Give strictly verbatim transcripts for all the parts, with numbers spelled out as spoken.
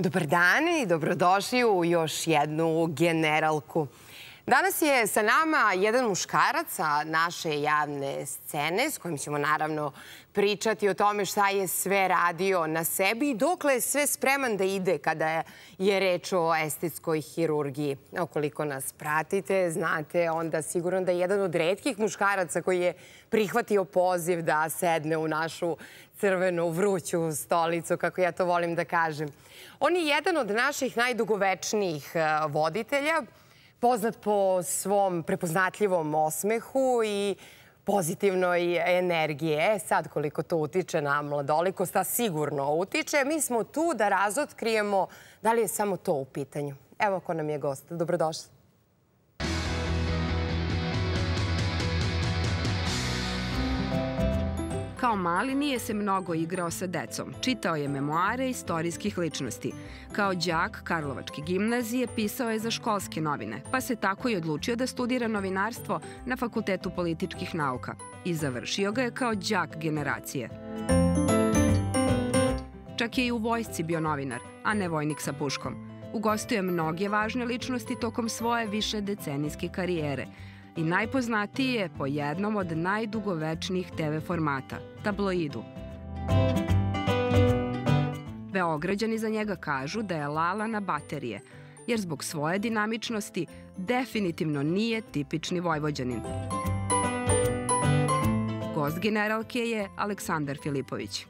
Dobar dan i dobrodošli u još jednu generalku. Danas je sa nama jedan muškarac sa naše javne scene s kojim ćemo naravno pričati o tome šta je sve radio na sebi i dokle je sve spreman da ide kada je reč o estetskoj hirurgiji. Ukoliko nas pratite, znate onda sigurno da je jedan od retkih muškaraca koji je prihvatio poziv da sedne u našu crvenu vruću stolicu, kako ja to volim da kažem. On je jedan od naših najdugovečnijih voditelja, poznat po svom prepoznatljivom osmehu i pozitivnoj energiji. E sad, koliko to utiče na mladolikost, a sigurno utiče, mi smo tu da razotkrijemo da li je samo to u pitanju. Evo ko nam je gost. Dobrodošli. Kao mali nije se mnogo igrao sa decom. Čitao je memoare istorijskih ličnosti. Kao đak Karlovačke gimnazije pisao je za školske novine, pa se tako i odlučio da studira novinarstvo na Fakultetu političkih nauka. I završio ga je kao đak generacije. Čak je i u vojsci bio novinar, a ne vojnik sa puškom. Ugostio je mnoge važne ličnosti tokom svoje višedecenijske karijere. I najpoznatiji je po jednom od najdugovečnijih te ve formata, tabloidu. Beograđani za njega kažu da je Lala na baterije, jer zbog svoje dinamičnosti definitivno nije tipični Vojvođanin. Gost generalke je Aleksandar Filipović.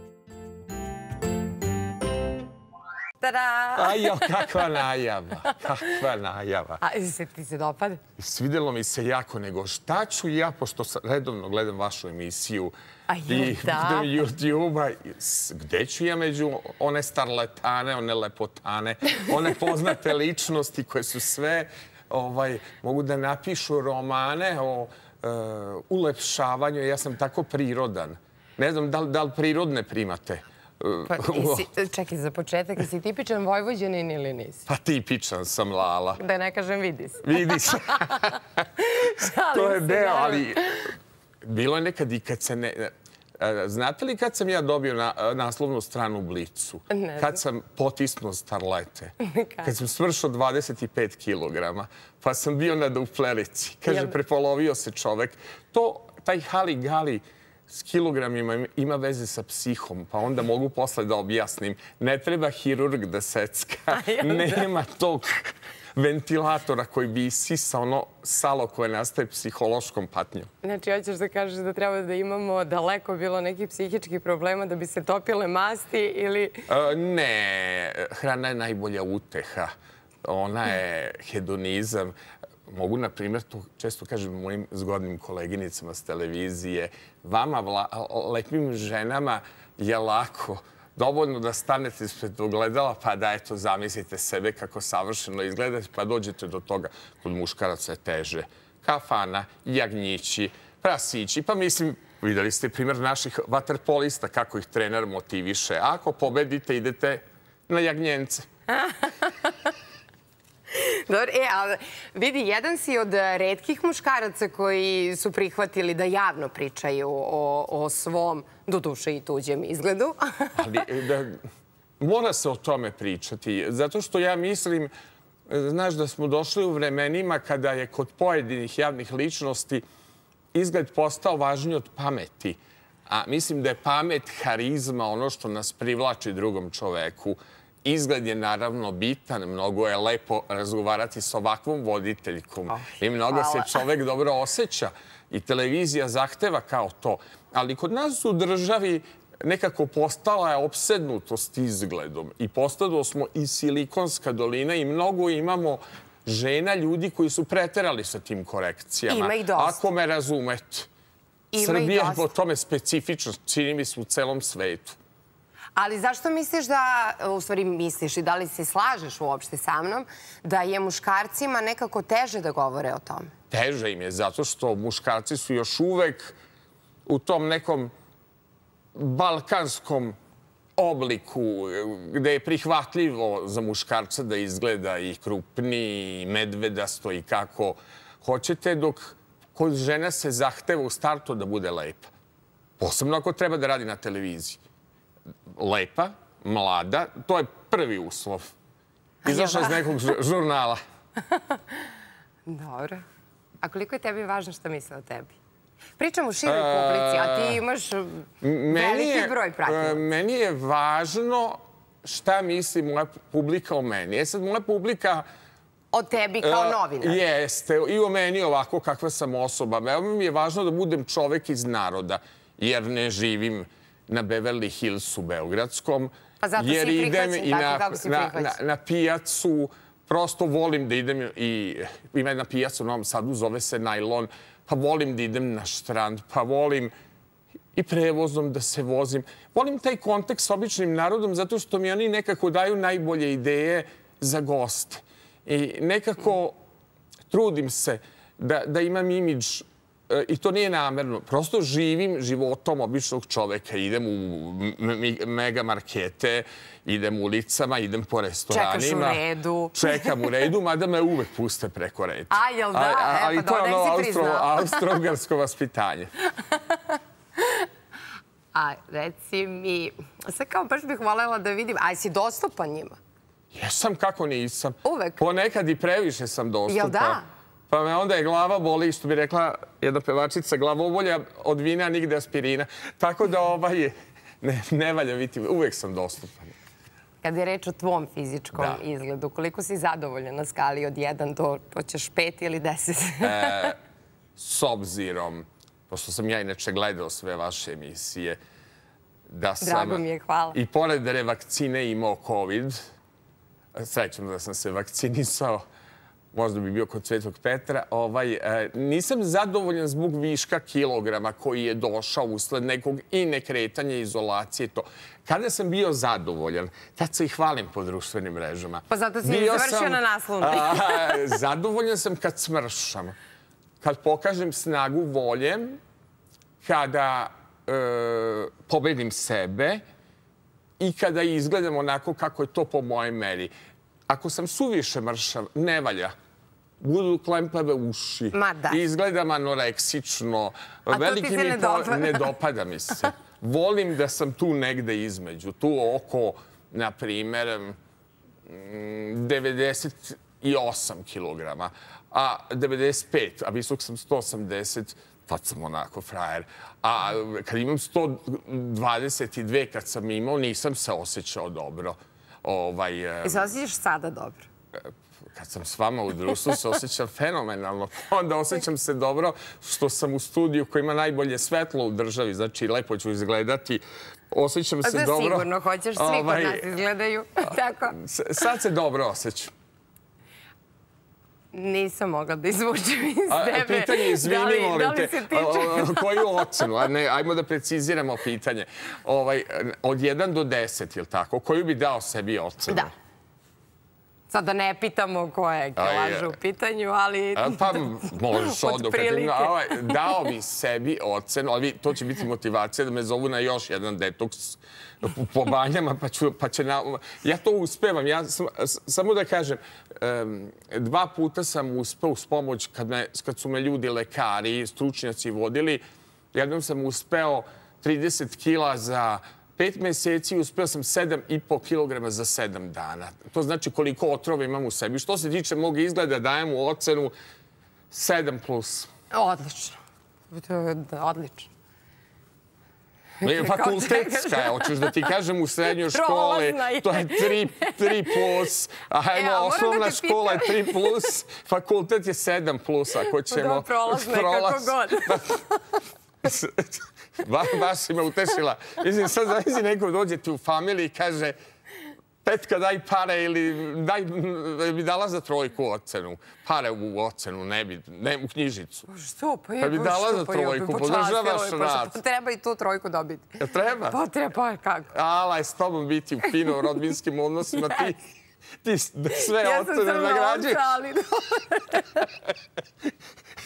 Tada! Ajo, kakva najava, kakva najava. A se ti se dopada? Svidelo mi se jako, nego šta ću ja, pošto redovno gledam vašu emisiju i YouTube-a, gde ću ja među one starletane, one lepotane, one poznate ličnosti koje su sve, mogu da napišu romane o ulepšavanju. Ja sam tako prirodan. Ne znam da li prirodne primate. Čekaj, za početak, jesi tipičan Vojvođanin ili nisi? Pa tipičan sam, Lala. Da ne kažem vidi se. Vidi se. To je deo, ali bilo je nekad i kad se ne... Znate li kad sam ja dobio naslovnu stranu u Blicu? Kad sam potisnuo starlete. Kad sam svršao dvadeset pet kilograma. Pa sam bio na duplerici. Kaže, prepolovio se čovek. To, taj hali-gali s kilogramima ima veze sa psihom, pa onda mogu posle da objasnim. Ne treba hirurg da secka. Nema tog ventilatora koji bi isisao ono salo koje nastaje psihološkom patnjom. Znači, hoćeš da kažeš da treba da imamo daleko bilo nekih psihičkih problema da bi se topile masti ili... Ne, hrana je najbolja uteha. Ona je hedonizam. Mogu, na primjer, to često kažem mojim zgodnim koleginicama s televizije, vama, lepim ženama, je lako, dovoljno da stanete ispred ogledala, pa da, eto, zamislite sebe kako savršeno izgledate, pa dođete do toga. Kod muškaraca je teže. Kafana, jagnjići, prasići, pa mislim, videli ste primjer naših vaterpolista, kako ih trener motiviše. Ako pobedite, idete na jagnjence. Dobro, e, ali vidi, jedan si od retkih muškaraca koji su prihvatili da javno pričaju o svom, doduše i tuđem izgledu. Ali mora se o tome pričati, zato što ja mislim, znaš, da smo došli u vremenima kada je kod pojedinih javnih ličnosti izgled postao važniji od pameti. A mislim da je pamet, harizma, ono što nas privlači drugom čoveku. Izgled je naravno bitan, mnogo je lepo razgovarati s ovakvom voditeljkom i mnogo se čovek dobro osjeća i televizija zahteva kao to. Ali kod nas u državi nekako postala je opsednutost izgledom i postalo smo i Silikonska dolina i mnogo imamo žena, ljudi koji su preterali sa tim korekcijama. Ima i dosta. Ako me razumete. Srbija je po tome specifično, čini mi se u celom svetu. Ali zašto misliš da, u stvari misliš i da li se slažeš uopšte sa mnom, da je muškarcima nekako teže da govore o tome? Teže im je, zato što muškarci su još uvek u tom nekom balkanskom obliku gde je prihvatljivo za muškarca da izgleda i krupniji, i medvedasto i kako hoćete, dok kod žena se zahteva u startu da bude lepa. Posebno ako treba da radi na televiziji. Lepa, mlada. To je prvi uslov. Izašla iz nekog žurnala. Dobro. A koliko je tebi važno što misle o tebi? Pričam u široj publici, a ti imaš veliki broj pratila. Meni je važno šta misli moja publika o meni. E sad, moja publika... O tebi kao novinar. Jeste. I o meni ovako kakva sam osoba. Veoma mi je važno da budem čovek iz naroda, jer ne živim na Beverly Hillsu beogradskom. Pa zato si i prihvaćen, tako kako si prihvaćen. Na pijacu, prosto volim da idem i ima jedna pijaca u Novom Sadu, zove se Najlon, pa volim da idem na štrand, pa volim i prevozom da se vozim. Volim taj kontekst s običnim narodom zato što mi oni nekako daju najbolje ideje za goste. I nekako trudim se da imam imidž, i to nije namerno, prosto živim životom običnog čoveka. Idem u mega markete, idem ulicama, idem po restoranima. Čekaš u redu. Čekam u redu, mada me uvek puste preko reda. A, jel da? Ali to je ono austro-ugarsko vaspitanje. A, reci mi, sad kao baš bih voljela da vidim, a jesi dostupan njima? Jesam, kako nisam. Uvek? Ponekad i previše sam dostupan. Jel da? Pa me onda je glava boli, što bi rekla jedna pevačica, glavobolja od vina, nigde aspirina. Tako da ovaj, ne valja biti, uvek sam dostupan. Kada je reč o tvom fizičkom izgledu, koliko si zadovoljan na skali od jedan do, hoćeš pet ili deset? S obzirom, pošto sam ja inače gledao sve vaše emisije, da sam... Drago mi je, hvala. I pored revakcine imao COVID, srećom da sam se vakcinisao, možda bi bio kod Svetog Petra, nisam zadovoljan zbog viška kilograma koji je došao usled nekog i nekretanja, izolacije. Kada sam bio zadovoljan, tad se i hvalim po društvenim mrežama. Pa zato si završio na naslovni. Zadovoljan sam kad smršam, kad pokažem snagu volje, kada pobedim sebe i kada izgledam onako kako je to po mojoj meri. Ako sam suviše mršav, ne valja. Budu klempave uši. Izgledam anoreksično. A to ti se ne dopada? Ne dopada mi se. Volim da sam tu negde između. Tu oko, na primer, devedeset osam kilograma, a devedeset pet, a visok sam sto osamdeset, tad sam onako frajer. A kad imam sto dvadeset dve, kad sam imao, nisam se osjećao dobro. I se osjećaš sada dobro? Kad sam s vama u društvu se osjećam fenomenalno. Onda osjećam se dobro što sam u studiju koji ima najbolje svetlo u državi. Znači, lepo ću izgledati. Osjećam se dobro. Da, sigurno hoćeš. Svi kod nas izgledaju. Sad se dobro osjećam. Nisam mogla da izvučem iz tebe. Pitanje, izvini, molim te. Koju ocenu? Ajmo da preciziramo pitanje. Od jedan do deset, ili tako? Koju bi dao sebi ocenu? Da. Sad da ne pitamo koja je kilaža u pitanju, ali... Pa možeš odokati. Dao bi sebi ocenu, ali to će biti motivacija da me zovu na još jedan detoks po banjama, pa će... Ja to uspevam. Samo da kažem, dva puta sam uspeo uz pomoć kad su me ljudi, lekari, stručnjaci vodili. Jednom sam uspeo trideset kila za pet meseci, uspeo sam sedam i po kilograma za sedam dana. To znači koliko otrova imam u sebi. Što se tiče mog izgleda, dajem u ocenu sedam plus. Odlično. Odlično. Fakultetska je, hoćeš da ti kažem u srednjoj školi, to je tri plus, a osnovna škola je tri plus, fakultet je sedam plus, ako ćemo... Prolazna je kako god. Baš si me utešila. Mislim, sad zavisi neko dođe ti u familiji i kaže Petka, daj pare ili bi dala za trojku ocenu. Pare u ocenu, ne bi, ne u knjižicu. Što? Pa je, bi dala za trojku, podržavaš rad. Treba i tu trojku dobiti. Ja treba? Pa treba, pa kako? Ala je s tobom biti u fino rodbinskim odnosima, ti sve ocene nagrađuješ. Ja sam sam novca, ali...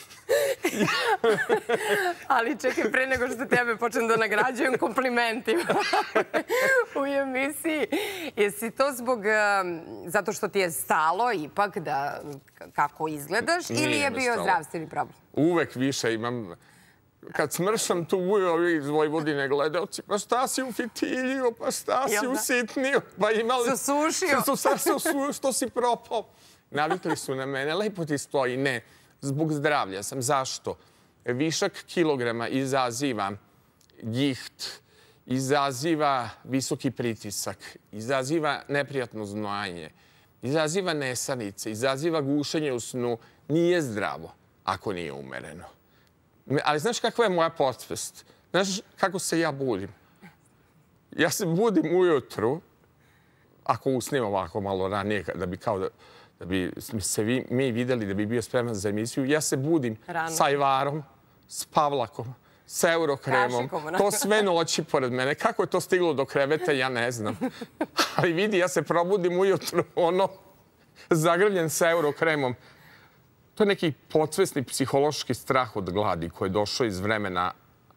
Ali čekaj, pre nego što tebe počnem da nagrađujem komplimentima u emisiji. Jesi to zbog, zato što ti je stalo ipak da kako izgledaš ili je bio zdravstveni problem? Uvek više imam kad smršam tu uju ovi iz Vojvodine gledaoci, pa šta si ufitilio, pa šta si usitnio, pa imali... Susušio. Šta se usušio, što si propao. Navikli su na mene, lepo ti stoji. Ne, zbog zdravlja sam. Zašto? Višak kilograma izaziva giht, izaziva visoki pritisak, izaziva neprijatno znojanje, izaziva nesanice, izaziva gušenje u snu. Nije zdravo ako nije umereno. Ali znaš kakva je moja podsvest? Znaš kako se ja budim? Ja se budim ujutru, ako usnim ovako malo ranije, da bi kao da, da bi se vi, mi videli, da bi bio spreman za emisiju, ja se budim Rano. sa Ajvarom, s Pavlakom, s Eurokremom. To sve noći pored mene. Kako je to stiglo do kreveta, ja ne znam. Ali vidi, ja se probudim ujutru, ono, zagrljen sa Eurokremom. To je neki podsvesni psihološki strah od gladi koji je došao iz vremena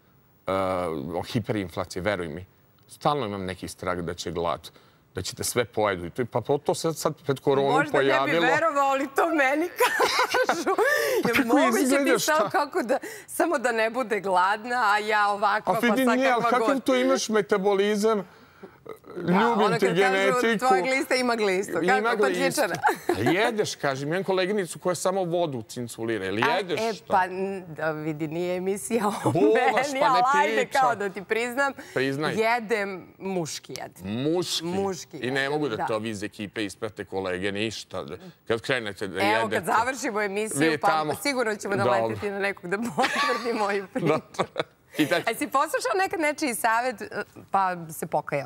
uh, hiperinflacije, veruj mi. Stalno imam neki strah da će glad, da ćete sve pojedu. Pa to se sad pred koronu možda pojavilo. Možda ne bi verovao, ali to meni kažu. Pa moguće bi samo kako da, samo da ne bude gladna, a ja ovakva, pa sad kakva god. A vidi, ali kakav to imaš metabolizam? Ljubim te genetiku. Ona kad kažu tvoj glista ima glisto. Kako? Kod ljičara. Jedeš, kažem. Imam koleginicu koja samo vodu cinculira. Ili jedeš šta? E, pa da vidi, nije emisija o Bolaš, meni, pa ne ali ajde pričam. kao da ti priznam. Priznaj. Jedem, muški jedem. Muški? Muški I ne mogu da to vi iz ekipe isprate kolege, ništa. Kad krenete da jedete. Evo, kad završimo emisiju, pa sigurno ćemo naletiti na nekog da potvrdi moju priču. A si poslušao nekad nečiji savjet pa se pokajao?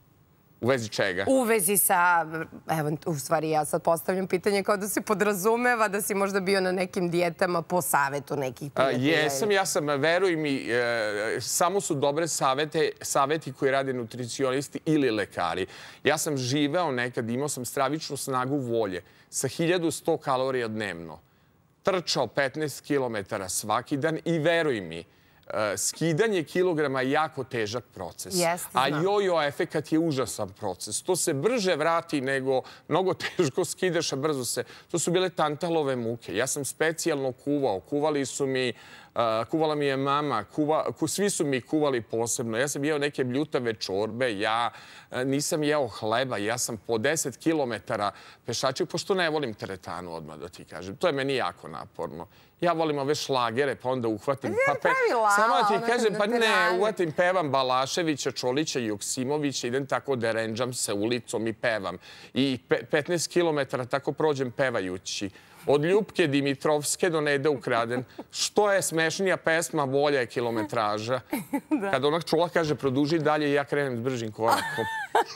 U vezi čega? U vezi sa, evo, u stvari ja sad postavljam pitanje kao da se podrazumeva da si možda bio na nekim dijetama po savetu nekih prijatelja. Jesam, ja sam, veruj mi, samo su dobre savete, saveti koji rade nutricionisti ili lekari. Ja sam živeo nekad, imao sam stravičnu snagu volje sa hiljadu sto kalorija dnevno. Trčao petnaest kilometara svaki dan i veruj mi, skidanje kilograma je jako težak proces. A jojo efekat je užasan proces. To se brže vrati nego mnogo teško skidaš, a brzo se... To su bile tantalove muke. Ja sam specijalno kuvao. Kuvali su mi... Kuvala mi je mama. Svi su mi kuvali posebno. Ja sam jeo neke bljutave čorbe. Ja nisam jeo hleba. Ja sam po deset kilometara pešačio, pošto ne volim teretanu odmah da ti kažem. To je meni jako naporno. Ja volim ove šlagere, pa onda uhvatim... Samo da ti kažem, pa ne, uhvatim, pevam Balaševića, Čolića i Joksimovića, idem tako da renđam se ulicom i pevam. I petnaest kilometara tako prođem pevajući. Od Ljupke Dimitrovske do Nede ukraden. Što je smešnija pesma, bolja je kilometraža. Kada onak čula kaže, produži dalje, ja krenem s bržim korakom.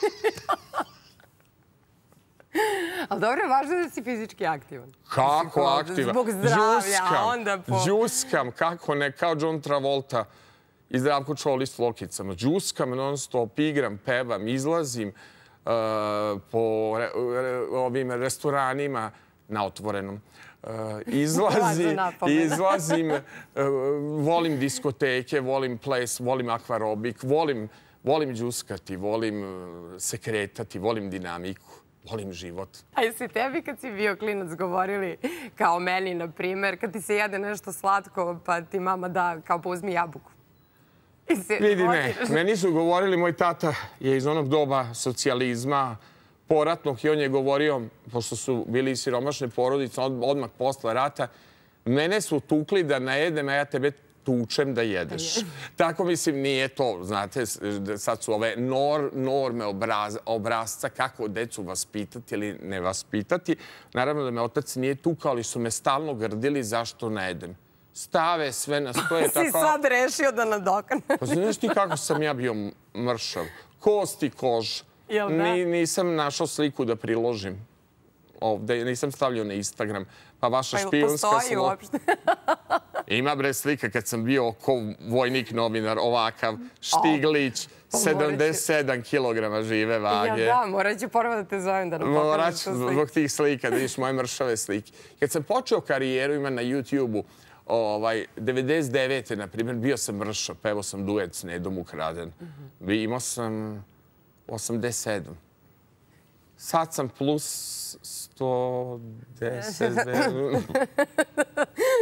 Ali dobro je važno da si fizički aktivan. Kako aktivan? Zbog zdravlja, onda po... Džuskam, kako ne, kao John Travolta i Zdravko Čolić s lokicama. Džuskam non stop, igram, pevam, izlazim po ovim restoranima na otvorenom. Izlazim, izlazim, volim diskoteke, volim ples, volim akvarobik, volim džuskati, volim se kretati, volim dinamiku. Volim život. A jesi tebi kad si bio klinac govorili, kao meni, na primjer, kad ti se jede nešto slatko, pa ti mama da, kao pa uzmi jabuku? Vidi, ne. Meni su govorili, moj tata je iz onog doba socijalizma, poratnog, i on je govorio, pošto su bili siromašne porodice, odmah posle rata, mene su tukli da ne jedem, a ja tebe tučem da jedeš. Tako, mislim, nije to. Znate, sad su ove norme obrazca kako decu vaspitati ili ne vaspitati. Naravno da me otac nije tukao, ali su me stalno grdili zašto ne jedem. Stave sve na stoje. Si sad rešio da nadokane. Pa znaš ti kako sam ja bio mršav? Kost i kož. Nisam našao sliku da priložim ovde. Nisam stavljao na Instagram. Pa vaša špijunska slika. Pa postoji uopšte. Ima bre slika kad sam bio ko vojnik novinar, ovakav, Štiglić, sedamdeset sedam kilograma žive vage. Ja da, morat ću prvo da te zovem da nam pokažem Morat ću zbog tih slika, da vidiš moje mršave slike. Kad sam počeo karijeru, ima na YouTube-u, devedeset devete na primjer, bio sam mršav, pevao sam duet s Nedom ukraden. Imao sam osamdeset sedam. Sad sam plus sto deset.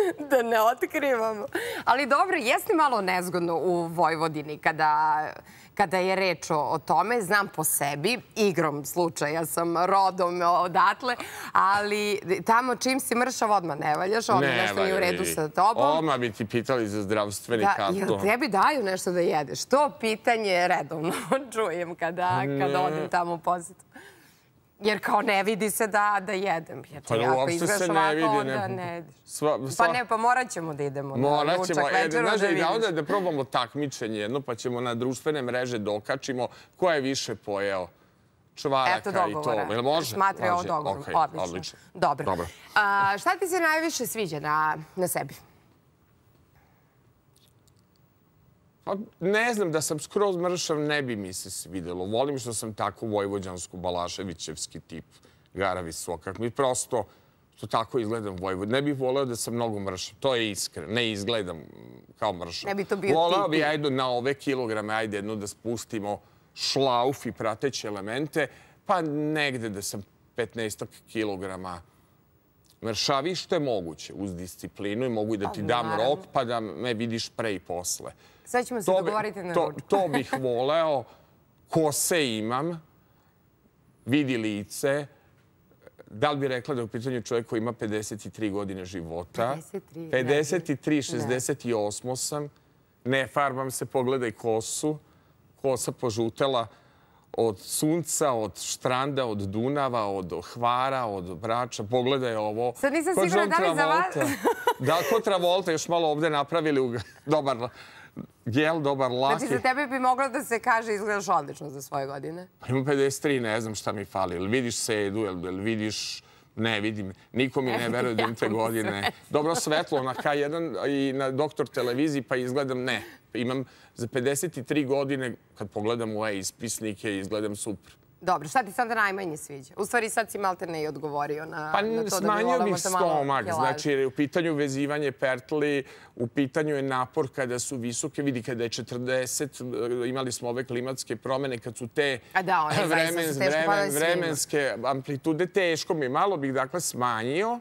Da ne otkrivamo. Ali dobro, jeste malo nezgodno u Vojvodini kada je reč o tome. Znam po sebi, igrom slučaja sam rodom odatle, ali tamo čim si mršav odmah ne valjaš, odmah nešto nije u redu sa tobom. Odmah bi ti pitali za zdravstveni karton. Jel tebi daju nešto da jedeš? To pitanje redovno čujem kada odem tamo u posjetu. Jer kao ne vidi se da jedem. Pa uopšte se ne vidi. Pa ne, pa morat ćemo da idemo na ručak večeru da vidiš. Znaš, da probamo takmičenje jedno, pa ćemo na društvene mreže dokačimo ko je više pojeo čvaraka i to. Jel može? Smatri ovo dogovor. Odlično. Dobro. Šta ti se najviše sviđa na sebi? Ne znam, da sam skroz mršav ne bi mi se svidelo. Volim što sam tako vojvođansko-balaševićevski tip, gara visoka. Mi prosto, što tako izgledam Vojvodin. Ne bih voleo da sam mnogo mršav. To je iskreno. Ne izgledam kao mršav. Ne bi to bio tip. Voleo bi, ajde, na ove kilograme, ajde jedno da spustimo šlauf i prateće elemente, pa negde da sam petnaestak kilograma mršavi, što je moguće uz disciplinu i mogu i da ti dam rok, pa da me vidiš pre i posle. Sad ćemo se dogovoriti na ručku. To bih voleo. Kose imam, vidi lice. Da li bi rekla da je u pitanju čovjek koji ima pedeset tri godine života? pedeset tri, šezdeset osam sam. Ne farbam se, pogledaj kosu. Kosa požutela od sunca, od štranda, od Dunava, od Hvara, od Brača. Pogledaj ovo. Sad nisam sigurna da li za vas... Da, ko Travolta, još malo ovde napravili dobar gel, dobar laki. Znači, za tebe bi moglo da se kaže izgledaš odlično za svoje godine. Imam pedeset tri, ne znam šta mi fali. Ili vidiš sedu, ili vidiš... Ne, vidim. Niko mi ne veruje da imam te godine. Dobro svetlo na K jedan i na Doktor televiziji, pa izgledam ne. Imam za pedeset tri godine, kad pogledam u e-ispisnike, izgledam super. Dobro, šta ti sada najmanje sviđa? U stvari sad si malte ne i odgovorio na to da bi volamo se malo smanjio bih stomak. Znači, jer je u pitanju vezivanje pertli, u pitanju je napor kada su visoke. Vidi, kada je četrdeset, imali smo ove klimatske promene, kad su te vremenske amplitude, teško mi. Malo bih, dakle, smanjio.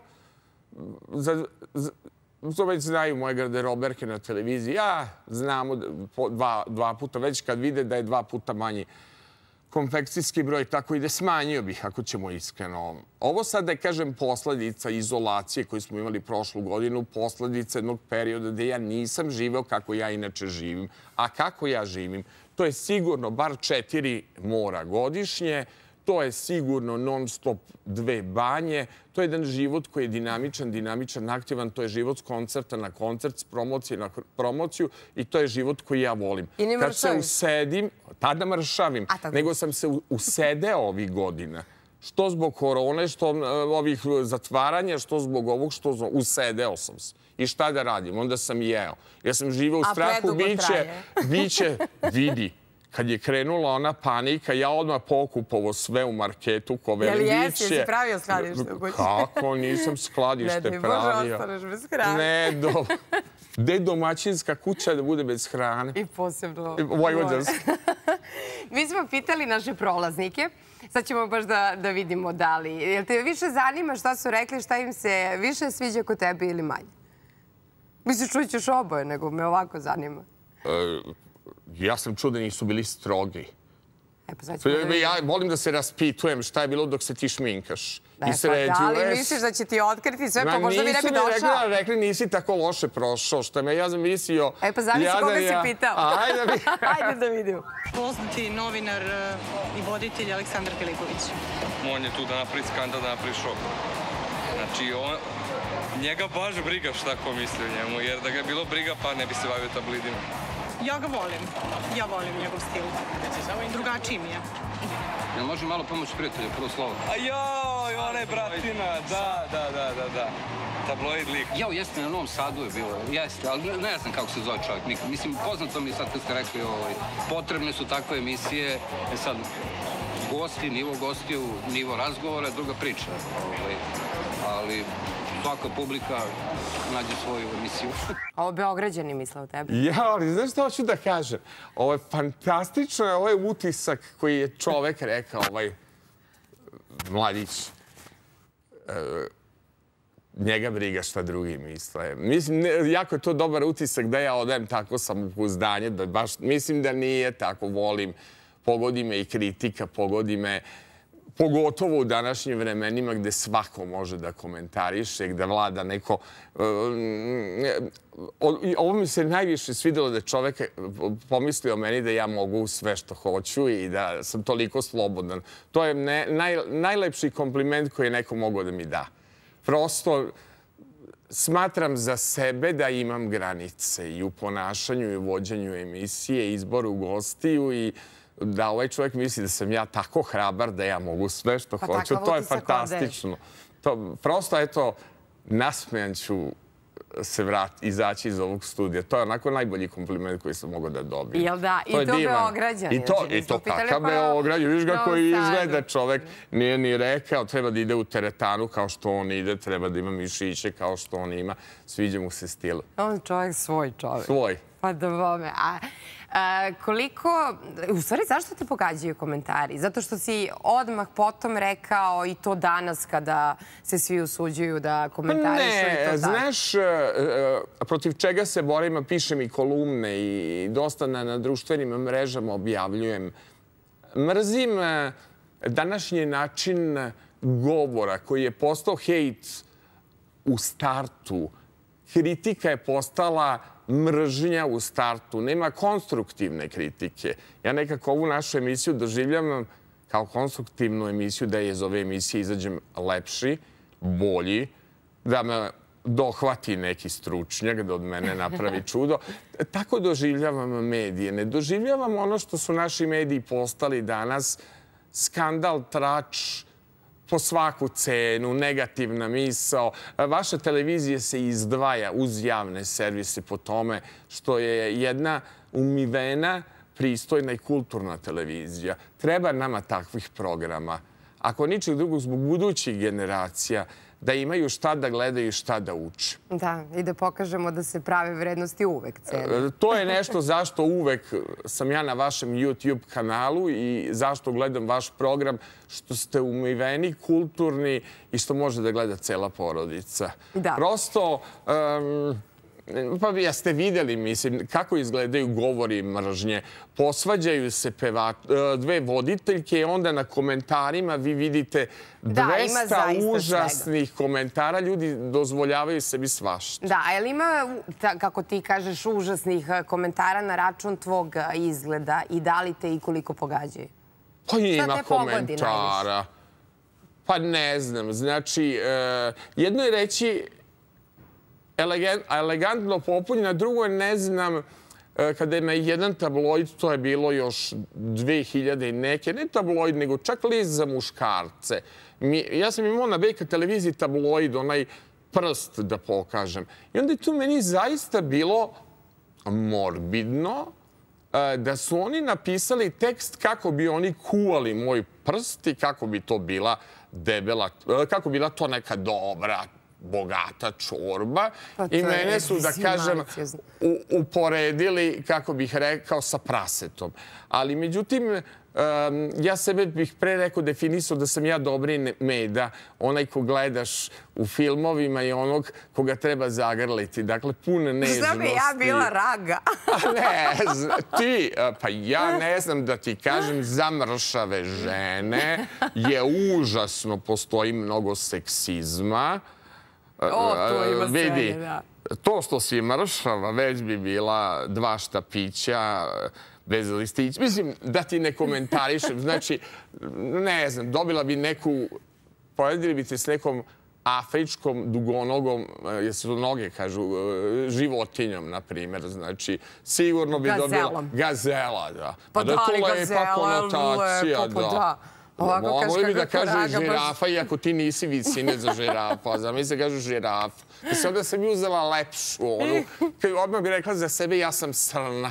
To već znaju moje garderoberke na televiziji. Ja znamo dva puta, već kad vide da je dva puta manji konfekcijski broj, tako ide, smanjio bih, ako ćemo iskreno. Ovo sad da kažem posledica izolacije koju smo imali prošlu godinu, posledica jednog perioda gde ja nisam živeo kako ja inače živim. A kako ja živim? To je sigurno bar četiri mora godišnje, to je sigurno non stop dve banje, to je jedan život koji je dinamičan, dinamičan, aktivan, to je život s koncerta na koncert, s promocije na promociju i to je život koji ja volim. I ne mršaviš? Kad se usedim, tada mršavim, nego sam se usedeo ovih godina. Što zbog korone, što ovih zatvaranja, što zbog ovog, što zbog... Usedeo sam se. I šta da radim? Onda sam jeo. Ja sam živeo u strahu, biće, vidi. Kad je krenula ona panika, ja odmah pokupovo sve u marketu ko velim biće. Jel jesi? Jesi pravio skladište u kući? Kako? Nisam skladište pravio. Ne, daj Bože, ostaneš bez hrane. Ne, do... Gde domaćinska kuća da bude bez hrane? I posebno... Vojvođanska. Mi smo pitali naše prolaznike. Sad ćemo baš da vidimo da li... Jel te više zanima šta su rekli, šta im se više sviđa kod tebe ili manje? Misliš, čućeš oboje, nego me ovako zanima. Ja sam čuo da nisu bili strogi. E, pa sad ćemo da vidimo. Ja volim da se raspitujem šta je bilo dok se ti šminkaš. Da li misliš da će ti otkriti sve, pa možda mi ne bi došao? Rekli, nisi tako loše prošao, što me ja sam mislio... E, pa zavisi koga si pitao. Ajde da vidimo. Poznati novinar i voditelj Aleksandar Filipović. On je tu da napravi skandal, da napravi šok. Znači, njega baš briga šta ko misli o njemu, jer da ga je bilo briga, pa ne bi se bavio tabloidima. Ja ga volim. Ja volim njegov stil. Drugačiji mi je. Jel može malo pomoći prijatelja, prvo slovo? A joj, ona je bratina, da, da, da, da, da. Tabloid lik. Jao, jeste, na Novom Sadu je bilo, jeste, ali ne znam kako se zove čovjek. Mislim, poznato mi je sad kad ste rekli, potrebne su takve emisije, sad gosti, nivo gostiju, nivo razgovora, druga priča. Ali... svaka publika nađe svoju emisiju. Ovo Beograđani misle o tebi. Ja, ali znaš što hoću da kažem? Ovo je fantastično, ovo je utisak koji je čovek rekao, ovaj mladić. njega briga šta drugi misle. Mislim, jako je to dobar utisak da ja odajem tako samopouzdanje, da baš, mislim da nije tako, volim, pogodi me i kritika, pogodi me, pogotovo u današnjim vremenima gde svako može da komentariše, gde vlada neko... Ovo mi se najviše svidelo da čovek pomisli o meni da ja mogu sve što hoću i da sam toliko slobodan. To je najlepši kompliment koji je neko mogao da mi da. Prosto smatram za sebe da imam granice i u ponašanju i u vođenju emisije, izboru gostiju i da ovaj čovjek misli da sam ja tako hrabar da ja mogu sve što hoću. To je fantastično. Prosto, eto, nasmejan ću se vratiti, izaći iz ovog studija. To je onako najbolji kompliment koji sam mogao da dobijem. Jel da? I to Beograđan. I to kakav Beograđan. Viš ga koji izgleda čovek. Nije ni rekao, treba da ide u teretanu kao što on ide, treba da ima mišiće kao što on ima. Sviđa mu se stil. On čovjek svoj čovjek. Svoj. Pa da vome. Koliko... U stvari, zašto te pogađaju komentari? Zato što si odmah potom rekao i to danas kada se svi usuđuju da komentarišu i to tako. Ne, znaš, protiv čega se borim, pišem i kolumne i dosta na društvenim mrežama objavljujem. Mrzim današnji način govora koji je postao hejt u startu. Kritika je postala mržnja u startu. Nema konstruktivne kritike. Ja nekako ovu našu emisiju doživljavam kao konstruktivnu emisiju, da je iz ove emisije izađem lepši, bolji, da me dohvati neki stručnjak, da od mene napravi čudo. Tako doživljavam medije. Ne doživljavam ono što su naši mediji postali danas. Skandal, trač, po svaku cenu, negativna misao. Vaša televizija se izdvaja uz javne servise po tome što je jedna umivena, pristojna i kulturna televizija. Treba nama takvih programa. Ako ničeg drugog, zbog budućih generacija, da imaju šta da gledaju i šta da uče. Da, i da pokažemo da se prave vrednosti uvek cene. To je nešto zašto uvek sam ja na vašem YouTube kanalu i zašto gledam vaš program, što ste umiveni, kulturni i što može da gleda cela porodica. Da. Prosto... Pa jeste vidjeli, mislim, kako izgledaju govori mržnje. Posvađaju se dve voditeljke i onda na komentarima vi vidite dvesta užasnih komentara. Ljudi dozvoljavaju sebi svašta. Da, ali ima, kako ti kažeš, užasnih komentara na račun tvog izgleda i da li te i koliko pogađaju? Pa ima komentara. Pa ne znam, znači, jedno je reći elegantno popunjena, drugo je, ne znam, kada je me jedan tabloid, to je bilo još dve hiljade i neke, ne tabloid, nego čak list za muškarce. Ja sam imao na B K televiziji tabloid, onaj prst da pokažem. I onda je tu meni zaista bilo morbidno da su oni napisali tekst kako bi oni kuvali moj prst i kako bi to bila debela, kako bi bila to neka dobra, bogata čorba i mene su, da kažem, uporedili, kako bih rekao, sa prasetom. Ali, međutim, ja sebe bih pre rekao definisao da sam ja dobri meda, onaj ko gledaš u filmovima i onog koga treba zagrliti. Dakle, pun nežnosti. Šta bi ja bila raga? Ne, ti, pa ja ne znam da ti kažem, za mršave žene je užasno, postoji mnogo seksizma. O, to ima sve, da. To što si mršava, već bi bila dva štapića bez listića. Mislim, da ti ne komentarišem. Znači, ne znam, dobila bi neku, poredili bi te s nekom afričkom dugonogom, jer se to noge kažu, životinjom, na primjer. Znači, sigurno bi dobila... Gazelom. Gazela, da. Pa da li gazela, lepo, pa da. Mogli bi da kažu žirafa, iako ti nisi visine za žirafa. Za mi se kažu žirafa. I sad da sam mi uzela lepšu, onu, odmah bi rekla za sebe, ja sam srna.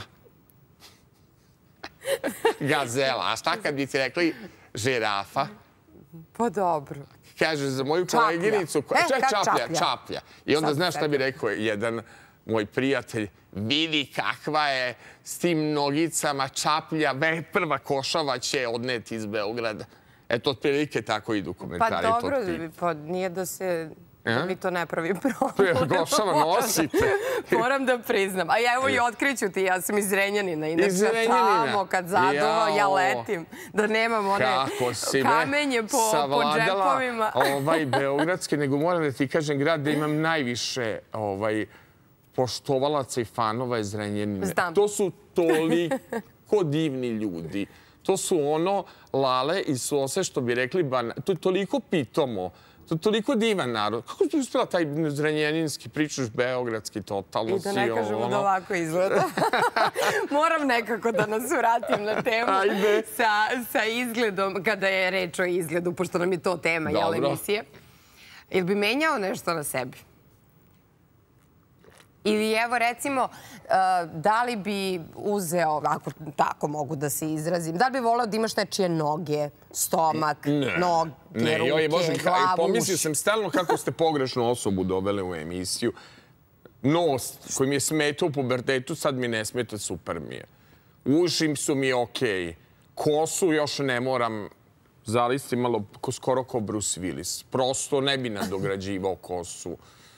Gazela. A šta kad bi ti rekli žirafa? Pa dobro. Kaže, za moju koleginicu... Čaplja. Čaplja. I onda znaš šta bi rekao jedan moj prijatelj? Vidi kakva je s tim nogicama Čaplja, prva košava će odneti iz Beograda. Eto, otprilike tako idu komentari. Pa dobro, pa nije da se da mi to ne pravi problem. Gošava, nosite. Moram da priznam. A ja evo i otkriću ti, ja sam iz Zrenjanina. Iz Zrenjanina? Tamo kad zaduva, ja letim. Da nemam one kamenje po džepovima. Ovaj beogradski, nego moram da ti kažem grad da imam najviše poštovalaca i fanova iz Zrenjanina. Znam. To su toliko divni ljudi. To su ono lale i sose, što bi rekli, to je toliko pitomo. To je toliko divan narod. Kako ti uspjela taj zrenjaninski, pričaš beogradski, totalno si ovo? I da ne kažemo da ovako izgleda. Moram nekako da nas vratim na temu sa izgledom, kada je reč o izgledu, pošto nam je to tema emisije. Ili bi menjao nešto na sebi? Ili evo recimo, da li bi uzeo, ako tako mogu da se izrazim, da li bi voleo da imaš nečije noge, stomak, noge, ruke, glavu, pomislio sam stalno kako ste pogrešnu osobu dovele u emisiju. Nos koji mi je smetao u pubertetu, sad mi ne smeta, super mi je. Uši su mi okej. Kosu još ne moram, zalistim malo skoro kao Bruce Willis. Prosto ne bi nadograđivao kosu.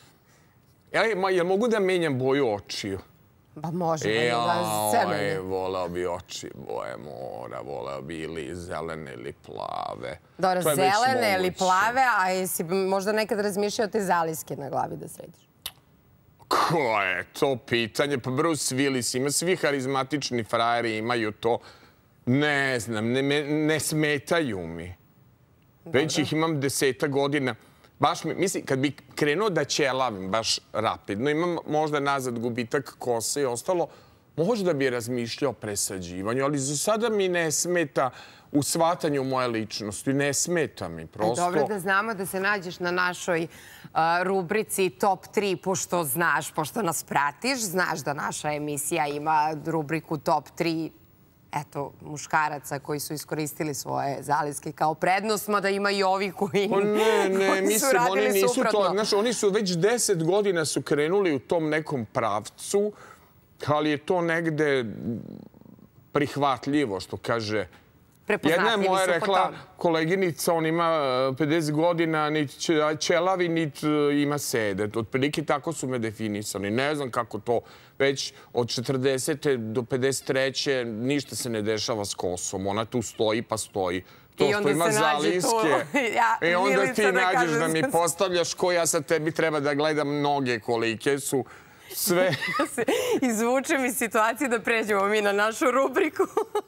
Jel mogu da menjam boju očiju? Pa može, da se menja. Voleo bi oči boje mora, voleo bi ili zelene ili plave. Dobro, zelene ili plave, a jesi možda nekad razmišljao te zaliske na glavi da središ? Ko je to pitanje? Pa Bruce Willis ima, svi harizmatični frajeri imaju to. Ne znam, ne smetaju mi. Već ih imam deseta godina. Baš mi, mislim, kad bi krenuo da ćelavim baš rapidno, imam možda nazad gubitak kose i ostalo, možda bi razmišljao o presađivanju, ali za sada mi ne smeta u shvatanju moje ličnosti. Ne smeta mi, prosto. Dobro da znamo da se nađeš na našoj rubrici Top tri, pošto znaš, pošto nas pratiš, znaš da naša emisija ima rubriku Top tri eto, muškaraca koji su iskoristili svoje zaliske kao prednost, mada ima i ovi koji su radili suprotno. Znaš, oni su već deset godina su krenuli u tom nekom pravcu, ali je to negde prihvatljivo, što kaže. Jedna je moja rekla, koleginica, on ima pedeset godina, niti ćelavi, niti ima sede. Otprilike tako su me definisali. Ne znam kako to, već od četrdesete do pedeset treće ništa se ne dešava s kosom. Ona tu stoji pa stoji. To što ima zaliske. I onda ti nađeš da mi postavljaš ko ja sad tebi treba da gledam noge kolike su. Sve. Izvučem iz situacije da pređemo mi na našu rubriku.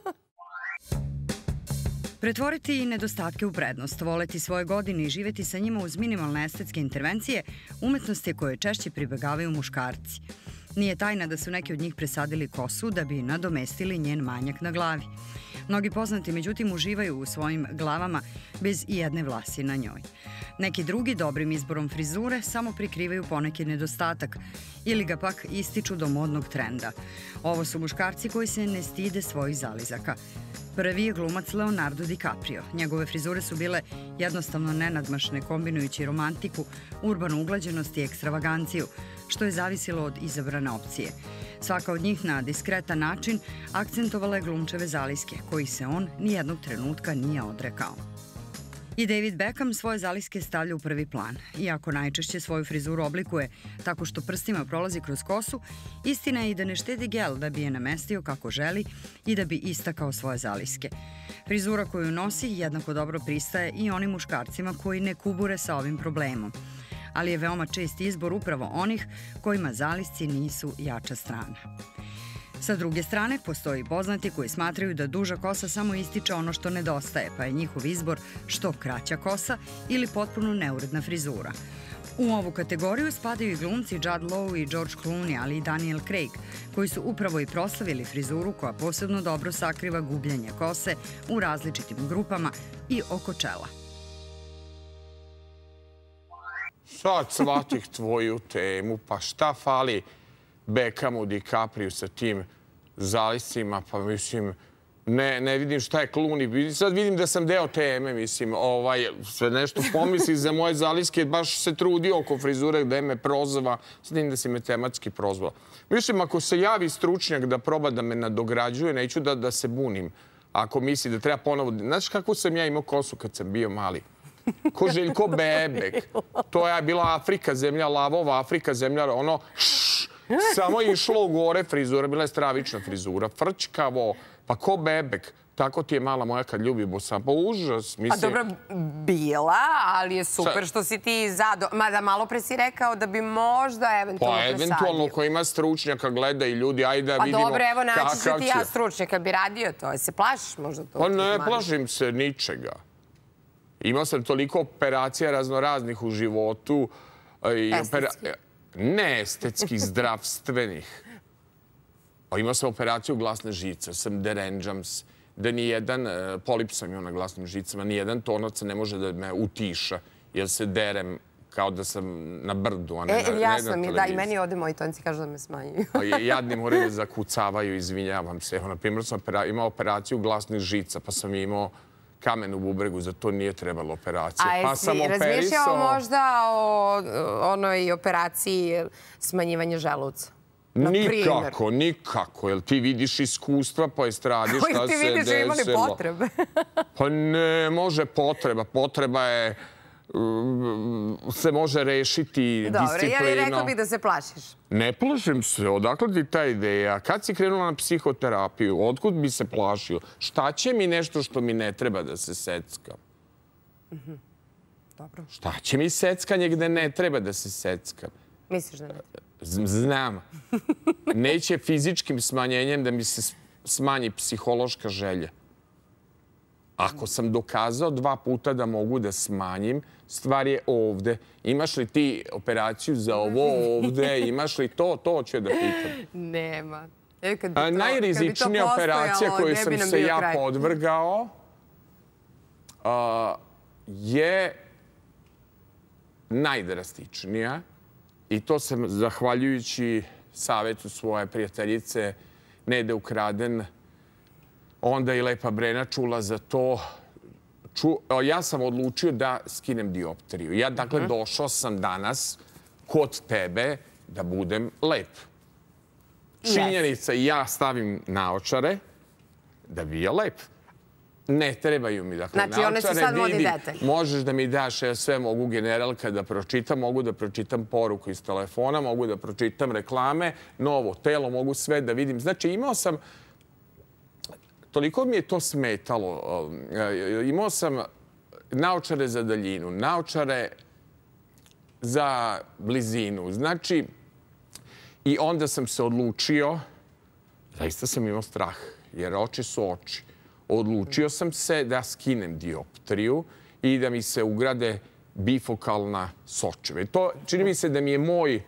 Pretvoriti nedostatke u prednost, voleti svoje godine i živeti sa njima uz minimalne estetske intervencije, umetnost je koje češće pribegavaju muškarci. Nije tajna da su neki od njih presadili kosu da bi nadomestili njen manjak na glavi. Mnogi poznati, međutim, uživaju u svojim glavama bez i jedne vlasi na njoj. Neki drugi dobrim izborom frizure samo prikrivaju poneki nedostatak ili ga pak ističu do modnog trenda. Ovo su muškarci koji se ne stide svojih zalizaka. Prvi je glumac Leonardo DiCaprio. Njegove frizure su bile jednostavno nenadmašne, kombinujući romantiku, urbanu uglađenost i ekstravaganciju, što je zavisilo od izabrane opcije. Svaka od njih na diskretan način akcentovala je glumčeve zaliske, kojih se on nijednog trenutka nije odrekao. I David Beckham svoje zaliske stavlja u prvi plan. Iako najčešće svoju frizuru oblikuje tako što prstima prolazi kroz kosu, istina je i da ne štedi gel da bi je namestio kako želi i da bi istakao svoje zaliske. Frizura koju nosi jednako dobro pristaje i onim muškarcima koji ne kubure sa ovim problemom. Ali je veoma čest izbor upravo onih kojima zalisci nisu jača strana. Sa druge strane, postoji poznati koji smatraju da duža kosa samo ističe ono što nedostaje, pa je njihov izbor što kraća kosa ili potpuno neuredna frizura. U ovu kategoriju spadaju i glumci Jude Law i George Clooney, ali i Daniel Craig, koji su upravo i proslavili frizuru koja posebno dobro sakriva gubljenje kose u različitim grupama i oko čela. Sad shvatih tvoju temu, pa šta fali Beckhamu, DiCapriju sa tim zaliscima, pa mislim, ne vidim šta je Clooney. Sad vidim da sam deo teme, mislim, sve nešto pomisli za moje zaliske, baš se trudio oko frizure gde me prozva, sad vidim da si me tematski prozvala. Mislim, ako se javi stručnjak da proba da me nadograđuje, neću da se bunim. Ako misli da treba ponovo... Znaš kako sam ja imao kosu kad sam bio mali? Ko Željko Bebek. To je bila Afrika, zemlja lavova, Afrika, zemlja ono... Samo je išlo u gore frizura, bila je stravična frizura. Frčkavo, pa ko Bebek. Tako ti je mala moja kad ljubi bosa. Pa užas. A dobro, bila, ali je super što si ti zado... Mada malo pre si rekao da bi možda eventualno presadio. Pa eventualno ko ima stručnjaka gleda i ljudi, ajde da vidimo kakav će. Pa dobro, evo naći se ti ja stručnjaka bi radio to. Se plašiš možda to? Pa ne plašim se ničega. Imao sam toliko operacija raznoraznih u životu. Estetskih? Ne estetskih, zdravstvenih. Imao sam operaciju glasne žice, sam derenđam se. Da nijedan, polip sam imao na glasnim žicama, nijedan tonac ne može da me utiša, jer se derem kao da sam na brdu, a ne na televiziji. Jasno mi, da, i meni ovde moji tonci kažu da me smanjuju. Jadni moraju da zakucavaju, izvinjavam se. Na primjer, sam imao operaciju glasnih žica, pa sam imao kamen u bubregu, za to nije trebalo operacija. A jesi razmišljao možda o onoj operaciji smanjivanja želuca? Nikako, nikako. Jer ti vidiš iskustva po estradi šta se desilo. Koji ti vidiš da imali potrebe? Pa ne, može potreba. Potreba je... se može rešiti disciplinom. Dobro, ja rekla bih da se plašiš. Ne plašim se. Odakle ti ta ideja? Kad si krenula na psihoterapiju? Otkud bi se plašio? Šta će mi nešto što mi ne treba da se secka? Dobro. Šta će mi seckanje gde ne treba da se secka? Misliš da ne treba? Znam. Neće fizičkim smanjenjem da mi se smanji psihološka želja. Ako sam dokazao dva puta da mogu da smanjim, stvar je ovde. Imaš li ti operaciju za ovo ovde? Imaš li to? To ću da pitam. Nema. Najrizičnija operacija koju sam se ja podvrgao je najdrastičnija. I to sam, zahvaljujući savjetu svoje prijateljice Nede Ukraden, onda i Lepa Brena čula za to. Ja sam odlučio da skinem dioptriju. Ja, dakle, došao sam danas kod tebe da budem lep. Činjenica, ja stavim naočare da bi je lep. Ne trebaju mi, dakle, naočare. Znači, one su sad modni detalj. Možeš da mi daš, ja sve mogu generalka da pročitam, mogu da pročitam poruku iz telefona, mogu da pročitam reklame, novo telo, mogu sve da vidim. Znači, imao sam... Toliko mi je to smetalo. Imao sam naočare za daljinu, naočare za blizinu. Znači, i onda sam se odlučio, zaista sam imao strah, jer oči su oči. Odlučio sam se da skinem dioptriju i da mi se ugrade bifokalna sočiva. To čini mi se da mi je moj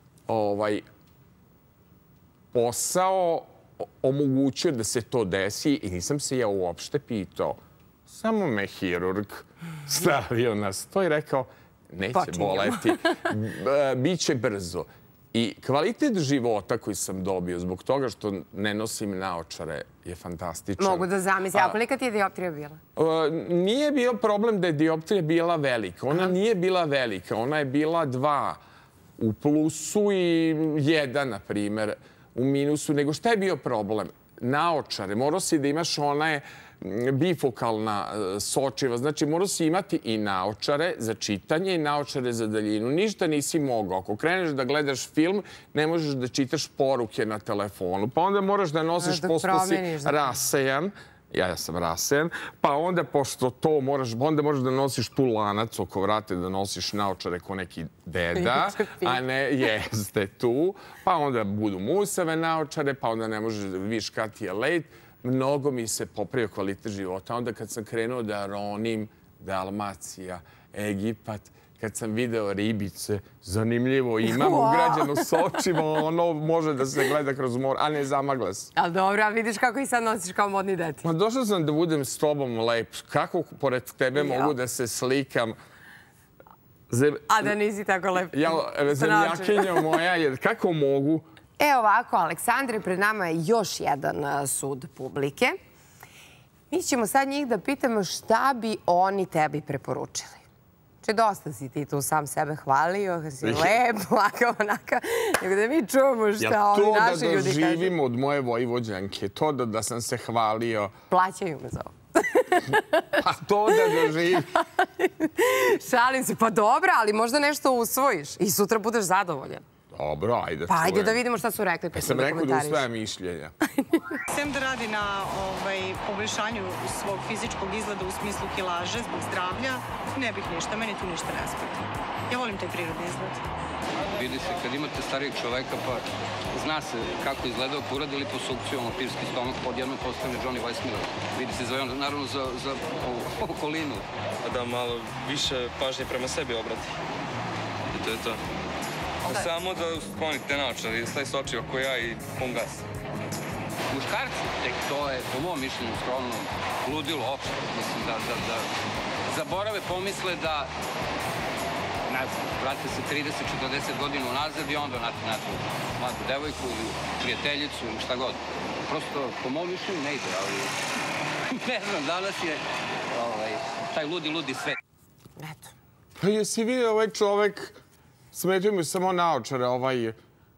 posao omogućio da se to desi i nisam se ja uopšte pitao. Samo me hirurg stavio na sto i rekao neće boleti, biće brzo. I kvalitet života koji sam dobio zbog toga što ne nosim naočare je fantastičan. Mogu da zamislim. A kolika ti je dioptrija bila? Nije bio problem da je dioptrija bila velika. Ona nije bila velika. Ona je bila dva u plusu i jedan, na primjer, u minusu. Nego šta je bio problem? Naočare. Morao si da imaš ona bifokalna sočiva. Znači, morao si imati i naočare za čitanje i naočare za daljinu. Ništa nisi mogao. Ako kreneš da gledaš film, ne možeš da čitaš poruke na telefonu. Pa onda moraš da nosiš, pošto si rasejan. Ja sam rasejan. Pa onda, pošto to moraš, onda možeš da nosiš tu lanac oko vrate, da nosiš naočare ko neki deda, a ne jeste tu. Pa onda budu musave naočare, pa onda ne možeš da vidiš kad ti je lejt. Mnogo mi se popravio kvalitet života. Onda kad sam krenuo da ronim Dalmacija, Egipat, kad sam video ribice, zanimljivo, imam ugrađeno sočivo, ono može da se gleda kroz more, a ne zamagla se. Ali dobro, a vidiš kako i sad nosiš kao modni detalj. Ma došao sam da budem s tobom lep. Kako pored tebe mogu da se slikam? A da nisi tako lep. Zemljakinja moja, kako mogu? E ovako, Aleksandre, pred nama je još jedan sud publike. Mi ćemo sad njih da pitamo šta bi oni tebi preporučili. Če dosta si ti tu sam sebe hvalio, kad si lep, lakav, onaka, nego da mi čujemo šta ovi naši ljudi kažu. Ja to da doživim od moje Vojvođanke, to da sam se hvalio. Plaćaju me za ovo. Pa to da doživim. Šalim se, pa dobro, ali možda nešto usvojiš i sutra budeš zadovoljan. Dobro, ajde. Pa ajde da vidimo šta su rekli. Ja sam rekao da usvaja mišljenja. Sem da radi na poboljšanju svog fizičkog izgleda u smislu kilaže zbog zdravlja, ne bih ništa, meni tu ništa ne smeta. Ja volim taj prirodni izgled. Vidi se, kad imate starijeg čoveka, pa zna se kako izgleda ako uradi liposukciju, ono pirski stomak, odjedno postane Johnny Weissmuller. Vidi se, naravno, za okolinu. Da malo više pažnje prema sebi obrati. I to je to. Samo da sklonite naočar i staj s oči oko ja i pun gas. Muškarci, tek to je, po mom mišljenju, skromno ludilo opšte. Mislim da zaborave pomisle da, ne znam, vrate se trideset četrdeset godina unazad i onda nađu mladu devojku ili prijateljicu ili šta god. Prosto, po mom mišljenju ne ide, ali ne znam, danas je taj ludi, ludi svet. Eto. Pa jesi vidio ovaj čovek, smetio mi samo naočare, ovaj...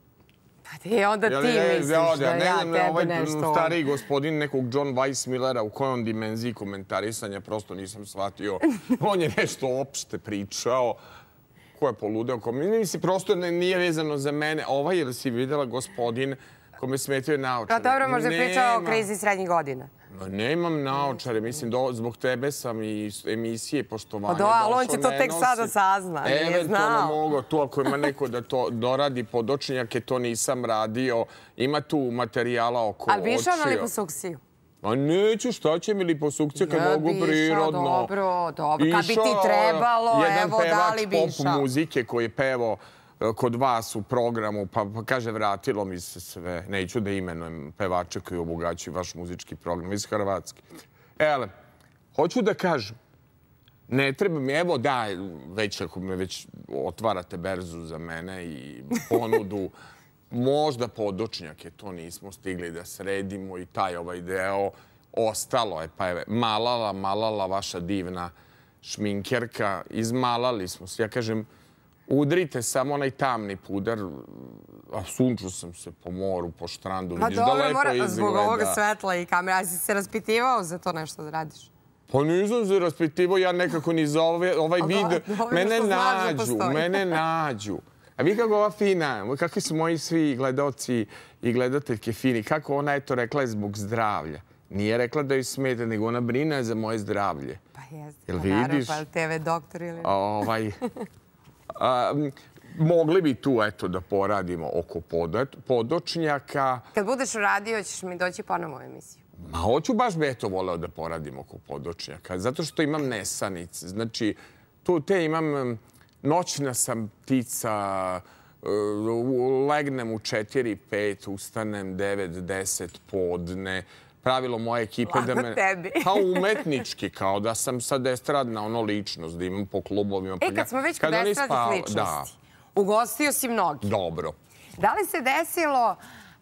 Pa ti onda ti misliš da ja tebe nešto... Ovaj stariji gospodin nekog John Weissmullera, u kojom dimenziji komentarisanja, prosto nisam shvatio. On je nešto opšte pričao. Ko je poludeo? Mislim, prosto nije vezano za mene. Ovaj, jer si vidjela gospodin kome smetio naočare. Pa dobro, možda je pričao o krizi srednjih godina. Nemam naočare, mislim, zbog tebe sam i emisije poštovanja došao. Pa ali on će to tek sada sazna, nije znao. Eventualno mogu, tu ako ima neko da to doradi podočnjake, to nisam radio. Ima tu materijala oko očiju. Ali bi išao na liposukciju? A neću, šta će mi liposukcija kad mogu prirodno? Dobro, dobro. Kad bi ti trebalo, evo, da li bi išao? Jedan pevač pop muzike koji je pevao kod vas u programu, pa kaže, vratilo mi se sve. Neću da imenujem pevače koji obogaćuju vaš muzički program iz Hrvatske. Ele, hoću da kažem, ne treba mi, evo da, već ako me već otvarate berzu za mene i ponudu, možda podočnjake, to nismo stigli da sredimo i taj ovaj deo ostalo je, pa je Malala, Malala, vaša divna šminkerka, izmalali smo se. Ja kažem, udrite samo onaj tamni puder, a sunču sam se po moru, po štrandu, vidiš da lepo izgleda. Dobro, zbog ovoga svetla i kamera, a si se raspitivao za to nešto da radiš? Pa nisam se raspitivao, ja nekako ni za ovaj vid, mene nađu, mene nađu. A vi kako ova fina, kakvi su moji svi gledaoci i gledateljke fini, kako ona eto rekla je zbog zdravlja. Nije rekla da joj smeta, nego ona brine za moje zdravlje. Pa jeste, pa naravno, pa te ve doktor ili... Ovaj... Mogli bi tu, eto, da poradimo oko podočnjaka. Kad budeš uradio, ćeš mi doći ponovo u emisiju. Ma, hoću baš bi, eto, voleo da poradimo oko podočnjaka. Zato što imam nesanice. Znači, tu te imam... Noćna sam ptica, legnem u četiri, pet, ustanem devet, deset podne. Pravilo moje ekipe da me... Lako tebi. Pa umetnički, kao da sam sad estradna ono ličnost, da imam po klubovima. E, kad smo već kod estradnih ličnosti, ugostio si mnogi. Dobro. Da li se desilo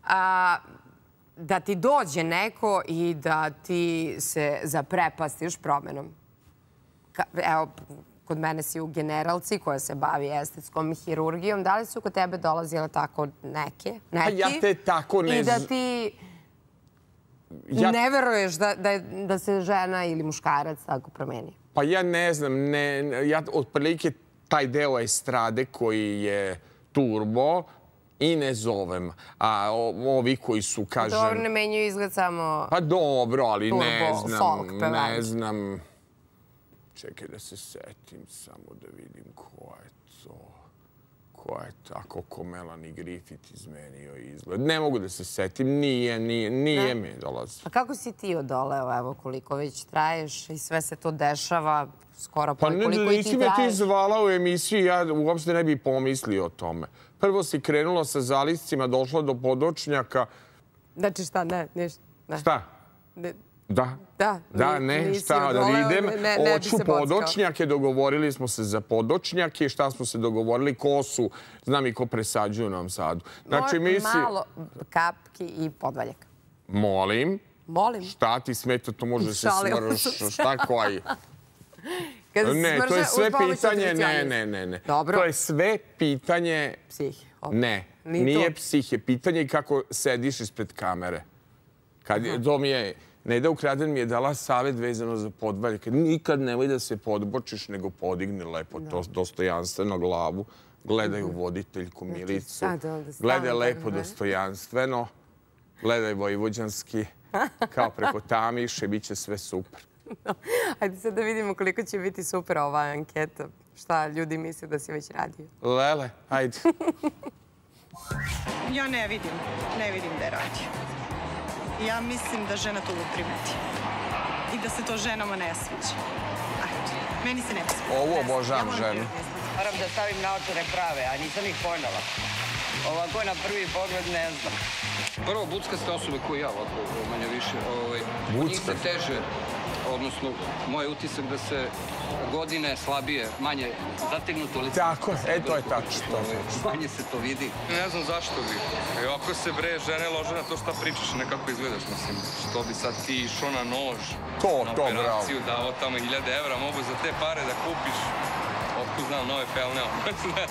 da ti dođe neko i da ti se zaprepastiš promenom? Evo, kod mene si u Generalci koja se bavi estetskom hirurgijom. Da li su kod tebe dolazile tako neke? Pa ja te tako ne... I da ti ne veruješ da se žena ili muškarac tako promeni? Pa ja ne znam. Ja otprilike taj deo estrade koji je turbo i ne zovem. A ovi koji su, kažem... Dobro, ne menjaju izgled samo... Pa dobro, ali ne znam. Turbo, folk, pevač. Ne znam... Čekaj da se setim, samo da vidim ko je to. Ko je tako ko Melanie Griffith izmenio izgled. Ne mogu da se setim, nije, nije, nije mi dolazi. A kako si ti odoleo, evo, koliko već traješ i sve se to dešava, skoro koliko i ti traješ? Pa nisi me ti zvala u emisiju, ja uopšte ne bih pomislio o tome. Prvo si krenula sa zaliscima, došla do podočnjaka. Znači šta, ne, ništa. Šta? Da. Da, da, ne, šta, da idem. Hoću podočnjake, dogovorili smo se za podočnjake. Šta smo se dogovorili? Ko su? Znam i ko presađuju u Novom Sadu. Malo kapki i podvaljaka. Molim. Molim. Šta ti smeta, to može se smrš. Šta koji? Ne, to je sve pitanje, ne, ne, ne, ne. To je sve pitanje... Psihe. Ne, nije psihe. Pitanje je kako sediš ispred kamere. To mi je... Neda Ukraden mi je dala savjet vezano za podvaljke. Nikad nemoj da se podbočiš, nego podigni lepo dostojanstveno glavu. Gledaj u voditeljku Milicu. Gledaj lepo dostojanstveno. Gledaj vojvođanski. Kao preko Tamiše, bit će sve super. Hajde sad da vidimo koliko će biti super ova anketa. Šta ljudi misle da si već radio. Lele, hajde. Ja ne vidim. Ne vidim da je radio. Ja mislim da žena to primeti. I da se to ženama ne sviđa. Meni se ne sviđa. Ovo obožavam ženu. Moram da stavim naočare prave, a nisam ih pojnala. Ovako na prvi pogled ne znam. Prvo, buckaste osobe koju ja ovako manje više. Njih se teže, odnosno moj utisak da se godine slabije, manje zategnuto lice. Tako, e to je tačno. Manje se to vidi. Ne znam zašto bi. Ako se bre žene lože na to šta pričaš, nekako izgledaš, mislim. Što bi sad ti išao na nož, na operaciju, dao tamo hiljade evra, mogu za te pare da kupiš, otkud znam, nove pelne, ne znam.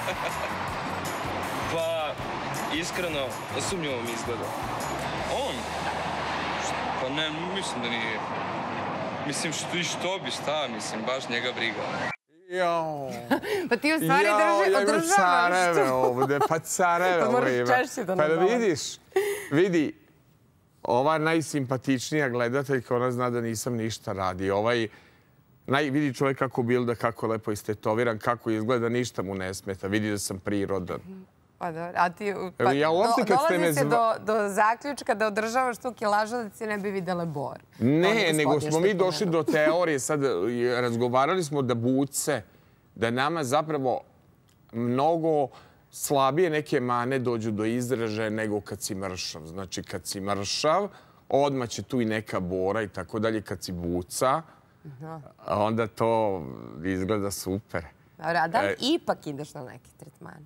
Pa, iskreno, sumnjivo mi izgleda. On? Pa ne, mislim da nije. Mislim, što bi, šta, mislim, baš njega briga. Jao. Pa ti u stvari održavaš. Ja imam careve ovde, pa careve ovo ima. Pa moraš češće da nabavim. Pa vidiš, vidi, ova najsimpatičnija gledateljka, ona zna da nisam ništa radi. Ovaj, vidi čovjek kako bilda, kako lepo istetoviran, kako izgleda, ništa mu ne smeta. Vidi da sam prirodan. Pa dobro, a ti dolazi se do zaključka da održavaš tu kilažu da ti ne bi videle bor. Ne, nego smo mi došli do teorije, sad razgovarali smo da buce, da nama zapravo mnogo slabije neke mane dođu do izražaja nego kad si mršav. Znači, kad si mršav, odmah će tu i neka bora i tako dalje. Kad si buca, onda to izgleda super. A da li ipak ideš na neki tretman?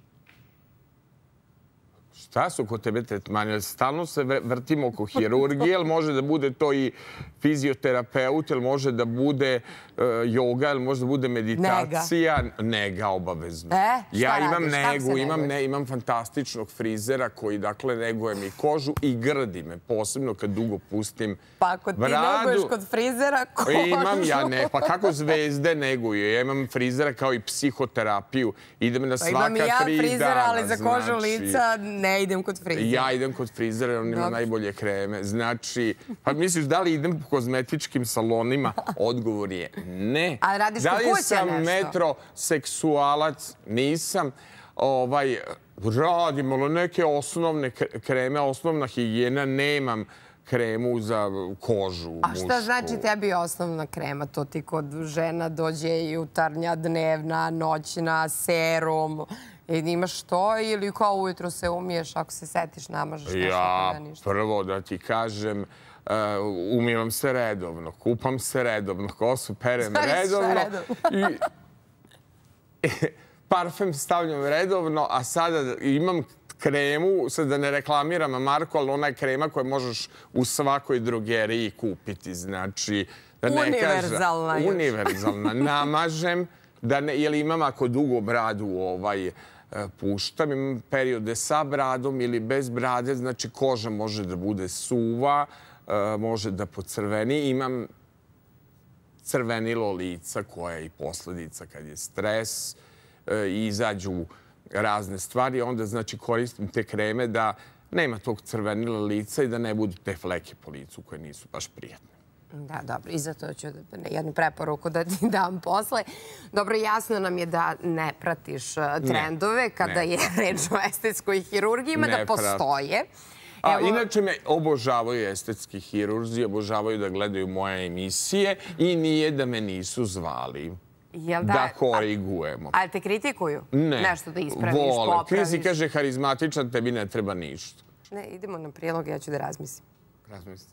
Šta su kod tebe tretmani? Stalno se vrtimo oko hirurgije, ili može da bude to i fizioterapeut, ili može da bude joga, ili može da bude meditacija? Nega. Nega, obavezno. E, šta ja imam radiš? negu, imam, ne, imam fantastičnog frizera koji, dakle, neguje mi kožu i grdi me, posebno kad dugo pustim bradu. Pa ako ti neguješ kod frizera kožu... Imam ja ne, pa kako zvezde neguju? Ja imam frizera kao i psihoterapiju. Idem na svaka tri dana. Pa imam i ja frizera, ali za kožu lica ne idem kod frizera. Ja idem kod frizera, on ima najbolje kreme. Znači, pa misliš da li idem po kozmetičkim salonima? Odgovor je ne. A radiš kod kuće nešto? Da li sam metroseksualac? Nisam. Radim neke osnovne kreme, osnovna higijena, nemam kremu za kožu mušku. A šta znači tebi osnovna krema? To ti kod žena dođe jutarnja, dnevna, noćna, serum. Imaš to ili kao ujutro se umiješ, ako se setiš, namažeš nešto? Ja, prvo da ti kažem, umivam se redovno, kupam se redovno, kosu perem redovno. Parfem stavljam redovno, a sada imam kremu, sad da ne reklamiram Marko, ali ona je krema koju možeš u svakoj drogeriji kupiti. Znači, da ne kažem... Univerzalna još. Univerzalna. Namažem, jer imam ako dugo bradu puštam, imam periode sa bradom ili bez brade, znači koža može da bude suva, može da pocrveni. Imam crvenilo lica koja je i posledica kad je stres i izađu razne stvari. Onda znači koristim te kreme da nema tog crvenila lica i da ne budu te fleke po licu koje nisu baš prijatne. Da, dobro. I zato ću jednu preporuku da ti dam posle. Dobro, jasno nam je da ne pratiš trendove kada je reč o estetskoj hirurgiji, ima da postoje. A inače me obožavaju estetski hirurzi, obožavaju da gledaju moje emisije i nije da me nisu zvali. Da korigujemo. Ali te kritikuju? Ne. Nešto da ispraviš, popraviš? Vole. Ti si kaže harizmatičan, tebi ne treba ništa. Ne, idemo na prilog, ja ću da razmislim. Razmislim.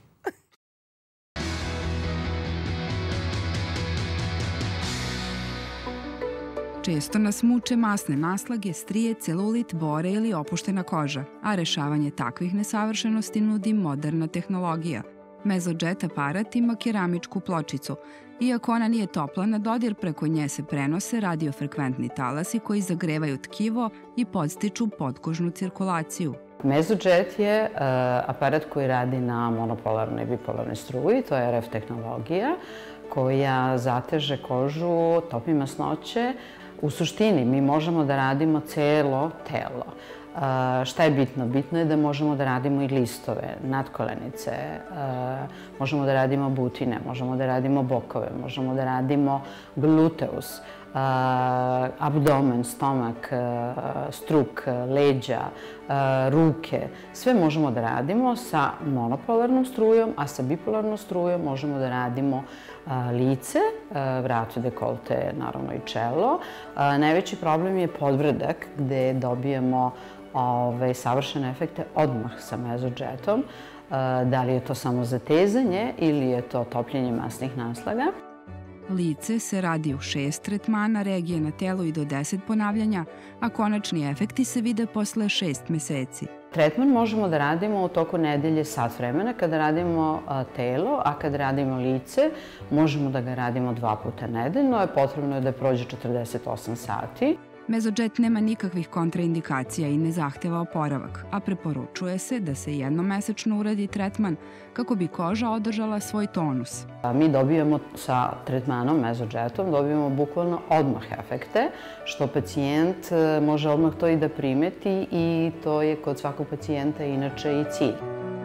Često nas muče masne naslage, strije, celulit, bore ili opuštena koža, a rešavanje takvih nesavršenosti nudi moderna tehnologija. Mezojet aparat ima keramičku pločicu. Iako ona nije topla na dodir, preko nje se prenose radiofrekventni talasi koji zagrevaju tkivo i podstiču potkožnu cirkulaciju. Mezojet je aparat koji radi na monopolarnoj i bipolarnoj struji, to je R F tehnologija koja zateže kožu, topi masnoće. U suštini mi možemo da radimo celo telo. Šta je bitno? Bitno je da možemo da radimo i listove, nadkolenice, možemo da radimo butine, možemo da radimo bokove, možemo da radimo gluteus, abdomen, stomak, struk, leđa, ruke. Sve možemo da radimo sa monopolarnom strujom, a sa bipolarnom strujom možemo da radimo lice, vrat, dekolte, naravno i čelo. Najveći problem je podvrdak gde dobijemo savršene efekte odmah sa Mezojetom. Da li je to samo zatezanje ili je to topljenje masnih naslaga. Lice se radi u šest tretmana, regije na telu i do deset ponavljanja, a konačni efekti se vide posle šest meseci. Tretman možemo da radimo u toku nedelje sat vremena kada radimo telo, a kada radimo lice možemo da ga radimo dva puta nedeljno. Potrebno je da prođe četrdeset osam sati. Mezojet nema nikakvih kontraindikacija i ne zahteva oporavak, a preporučuje se da se jednomesečno uradi tretman kako bi koža održala svoj tonus. Mi dobijamo sa tretmanom Mezojetom, dobijamo bukvalno odmah efekte, što pacijent može odmah to i da primeti i to je kod svakog pacijenta inače i cilj.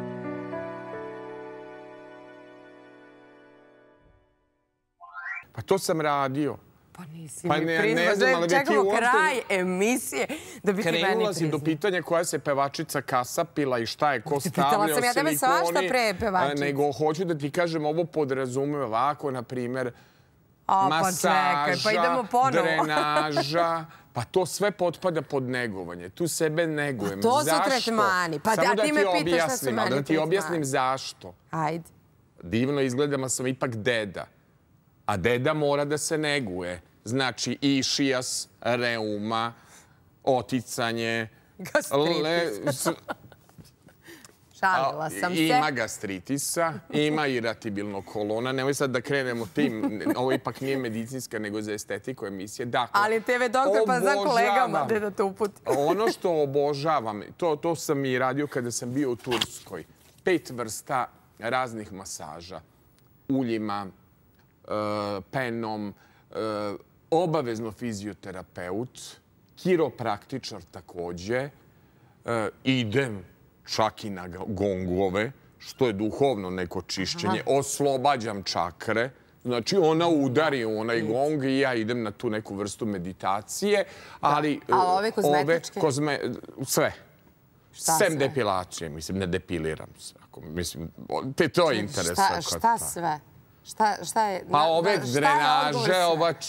Pa to sam radio. Pa nisi mi priznao, čekamo kraj emisije da bi ti meni priznao. Krenula si do pitanja koja se pevačica kasapila i šta je ko stavljao silikoni. Pitala sam ja tebe svašta pre pevačica. Nego hoću da ti kažem, ovo podrazumeva ovako, na primjer, masaža, drenaža. Pa to sve potpada pod negovanje. Tu sebe negujem. To su tretmani. Pa da ti me pitaš šta su meni tretmani. Da ti objasnim zašto. Ajde. Divno izgledam, a sam ipak deda. A deda mora da se neguje. Znači, išijas, reuma, oticanje. Gastritis. Šalila sam se. Ima gastritisa, ima iratibilnog kolona. Nemoj sad da krenemo tim. Ovo ipak nije medicinska, nego za estetiku emisije. Ali te ve doktor, pa za kolegama, gde da te uputi. Ono što obožavam, to sam i radio kada sam bio u Turskoj. Pet vrsta raznih masaža. Uljima, penom, obavezno fizioterapeut, kiropraktičar takođe, idem čak i na gongove, što je duhovno neko čišćenje, oslobađam čakre, znači ona udari u onaj gong i ja idem na tu neku vrstu meditacije, ali... A ove kozmetičke? Sve. Sem depilacije, mislim, ne depiliram se. Mislim, te to je interesantno. Šta sve? Šta je... Pa ove drenaže,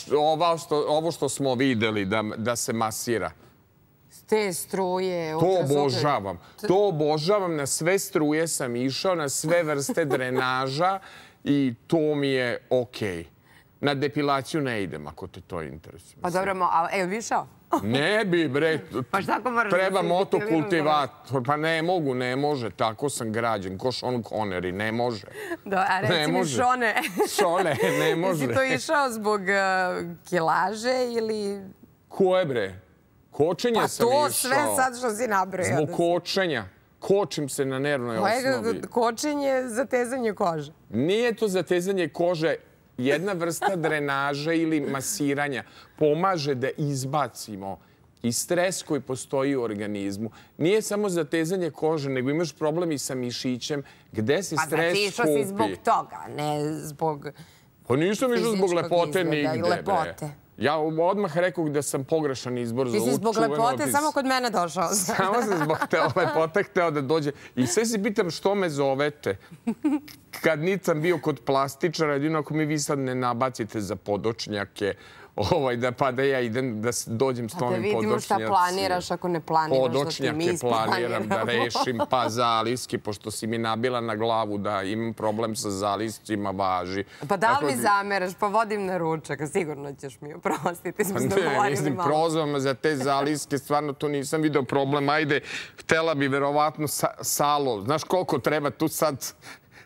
ovo što smo videli da se masira. Te struje... To obožavam. To obožavam. Na sve struje sam išao, na sve vrste drenaža i to mi je okej. Na depilaciju ne idem, ako te to interesuje. Pa dobro, a evo bi išao? Ne bi, bre. Treba motokultivator. Pa ne mogu, ne može. Tako sam građen. Ko Sean Connery, ne može. A reci mi Šone. Šone, ne može. Jesi to išao zbog kilaže ili... Koje, bre? Kočenja sam išao. Pa to sve sad što si nabrojao. Zbog kočenja. Kočim se na nervnoj osnovi. Kočenje, zatezanje kože. Nije to zatezanje kože. Jedna vrsta drenaža ili masiranja pomaže da izbacimo i stres koji postoji u organizmu. Nije samo zatezanje kože, nego imaš problem i sa mišićem. Gde se stres skupi? Pa znači išao si zbog toga, ne zbog... Pa nisam išao zbog lepote nigde, bre. Ja odmah rekao da sam pogrešan izbor za učuveno... Ti si zbog lepote samo kod mene došao. Samo sam zbog lepote hteo da dođe. I sve se pitam što me zovete. Kad nisam bio kod plastičara, jedino ako mi vi sad ne nabacite za podočnjake, pa da ja idem da dođem s novim podočnjacima. Da vidimo šta planiraš ako ne planiraš što ti mi isplaniramo. Planiram da rešim, pa zaliski, pošto si mi nabila na glavu da imam problem sa zaliscima, važi. Pa da li mi zameraš, pa vodim na ručak, sigurno ćeš mi oprostiti. Ne, mislim, prozvam za te zaliske, stvarno tu nisam vidio problem. Ajde, htela bi verovatno salo. Znaš koliko treba tu sad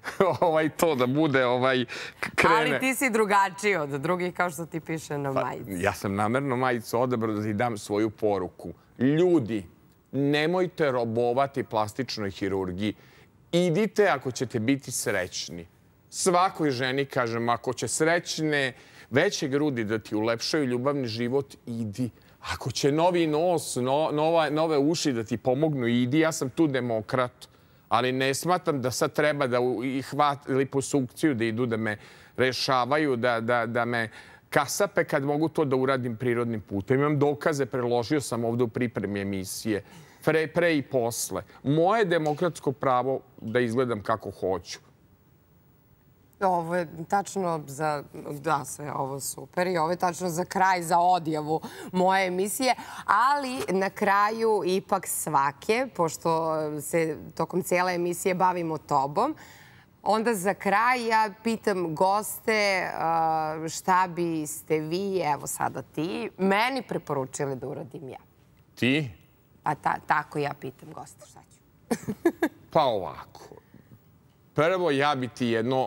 to da bude krene. Ali ti si drugačiji od drugih, kao što ti piše na majici. Ja sam namerno majicu odabrao da ti dam svoju poruku. Ljudi, nemojte robovati plastičnoj hirurgiji. Idite ako ćete biti srećni. Svakoj ženi kažem, ako će srećne veće grudi da ti ulepšaju ljubavni život, idi. Ako će novi nos, nove uši da ti pomognu, idi. Ja sam tu demokrat. Ali ne smatram da sad treba da ih hvati liposukciju, da idu da me rešavaju, da me kasape kad mogu to da uradim prirodnim putem. Imam dokaze, preložio sam ovdje u pripremi emisije. Pre i posle. Moje demokratsko pravo da izgledam kako hoću. Ovo je tačno za... Da, sve ovo super. I ovo je tačno za kraj, za odjavu moje emisije. Ali na kraju ipak svake, pošto se tokom cijele emisije bavimo tobom, onda za kraj ja pitam goste šta biste vi, evo sada ti, meni preporučili da uradim ja. Ti? Pa tako ja pitam goste, šta ću? Pa ovako. Prvo, ja bi ti jedno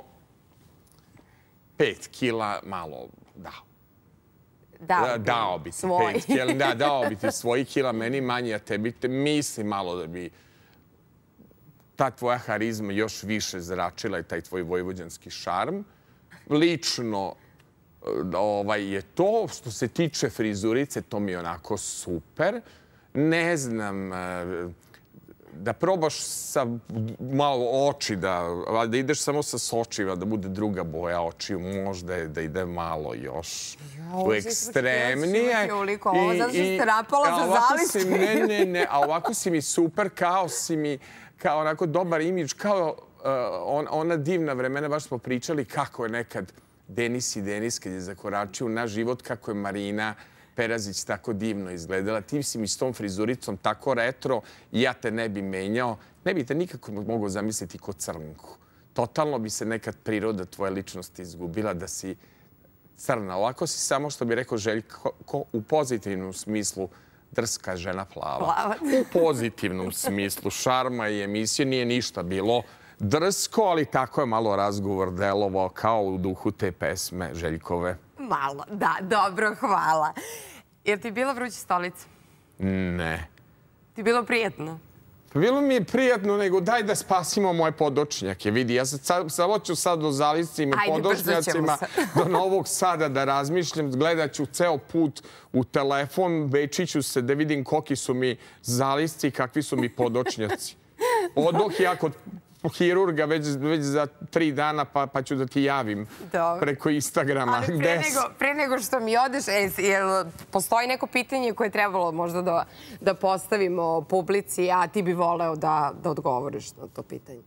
pet kila malo dao. Dao bi ti pet kila. Da, dao bi ti svoji kila, meni manje, a tebi te misli malo da bi ta tvoja harizma još više zračila i taj tvoj vojvođanski šarm. Lično je to, što se tiče frizurice, to mi je onako super. Ne znam, da probaš sa malo oči, da ideš samo sa sočiva, da bude druga boja očiju, možda da ide malo još u ekstremnije. Ovo zato što ste napala za zališće. Ne, ne, ne, a ovako si mi super, kao si mi, kao onako dobar imidž, kao ona divna vremena, baš smo pričali kako je nekad Denis i Denis kad je zakoračio u naš život, kako je Marina Perazić tako divno izgledala. Ti si mi s tom frizuricom tako retro i ja te ne bi menjao. Ne bi te nikako mogao zamisliti ko crnku. Totalno bi se nekad priroda tvoje ličnosti izgubila da si crna. Ovako si samo, što bi rekao Željko, u pozitivnom smislu drska žena plava. U pozitivnom smislu šarma i emisije nije ništa bilo drsko, ali tako je malo razgovor delovao kao u duhu te pesme Željkove. Malo, da, dobro, hvala. Je ti bila vruća stolica? Ne. Ti bilo prijetno? Bilo mi je prijatno, nego daj da spasimo moje podočnjake. Vidi, ja samo ću sad o zaliscima i podočnjacima do Novog Sada da razmišljam. Gledat ću ceo put u telefon, večiću se da vidim koliki su mi zalisci i kakvi su mi podočnjaci. Odoh ja kod hirurga već za tri dana, pa ću da ti javim preko Instagrama. Ali pre nego što mi odeš, postoji neko pitanje koje je trebalo možda da postavimo publici, a ti bi voleo da odgovoriš na to pitanje?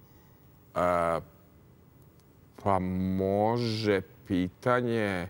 Pa može pitanje...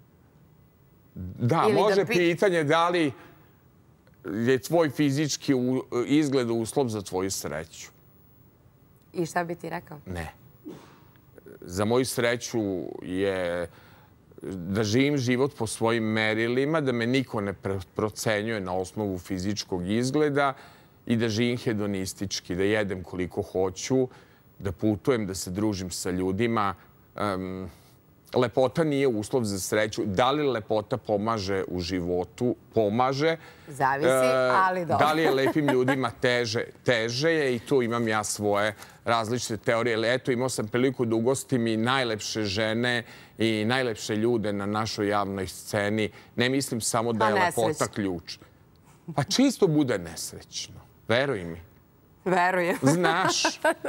Da, može pitanje da li je tvoj fizički izgled uslov za tvoju sreću. I šta bi ti rekao? Ne. Za moju sreću je da živim život po svojim merilima, da me niko ne procenjuje na osnovu fizičkog izgleda i da živim hedonistički, da jedem koliko hoću, da putujem, da se družim sa ljudima. Lepota nije uslov za sreću. Da li lepota pomaže u životu? Pomaže. Zavisi, ali dobro. Da li je lepim ljudima teže? Teže je i tu imam ja svoje različite teorije. Eto, imao sam priliku da ugostim i najlepše žene i najlepše ljude na našoj javnoj sceni. Ne mislim samo da je lepota ključ. Pa čisto bude nesrećno. Veruj mi. Verujem. Znaš.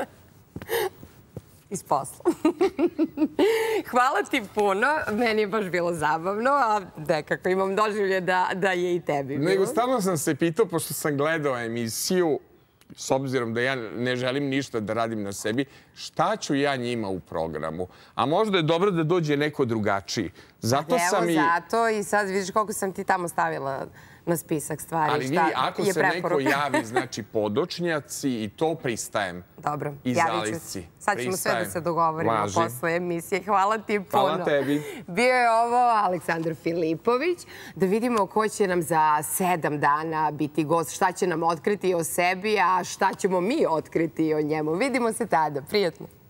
Iz posla. Hvala ti puno. Meni je baš bilo zabavno, a nekako imam doživlje da je i tebi bilo. Nego stalno sam se pitao, pošto sam gledao emisiju, s obzirom da ja ne želim ništa da radim na sebi, šta ću ja njima u programu? A možda je dobro da dođe neko drugačiji. Zato sam i... Evo, zato i sad vidiš koliko sam ti tamo stavila na spisak stvari. Ali vidi, ako se neko javi, znači podočnjaci i to pristajem. Dobro, javit ću se. Sad ćemo sve da se dogovorimo posle emisije. Hvala ti puno. Hvala tebi. Bio je ovo Aleksandar Filipović. Da vidimo ko će nam za sedam dana biti gost, šta će nam otkriti o sebi, a šta ćemo mi otkriti o njemu. Vidimo se tada. Prijetno.